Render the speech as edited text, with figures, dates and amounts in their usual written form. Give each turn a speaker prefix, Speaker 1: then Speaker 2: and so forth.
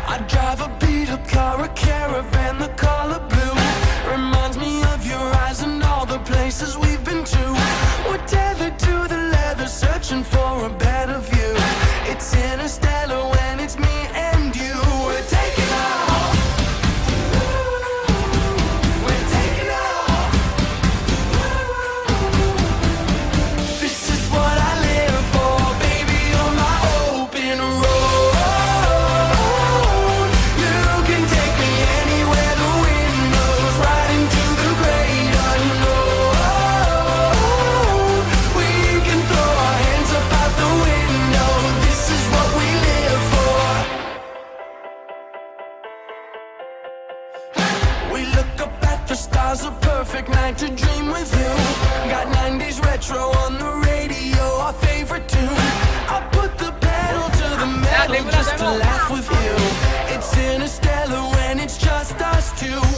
Speaker 1: I drive a beat-up car, a caravan, the color blue. Reminds me of your eyes and all the places we've been to. We're tethered to the leather, searching for a better view. It's interstellar when it's me and you. We're taking off. We're taking off. This is what I live for, baby, on my open road. You can take me anywhere, the wind blows, right into the great unknown. We can throw our hands up out the window. This is what we live for. We look up at the stars, a perfect night to dream with you. Got 90s retro on the radio, our favorite tune. I'll put the pedal to the metal just to laugh with you. It's interstellar when it's just us two.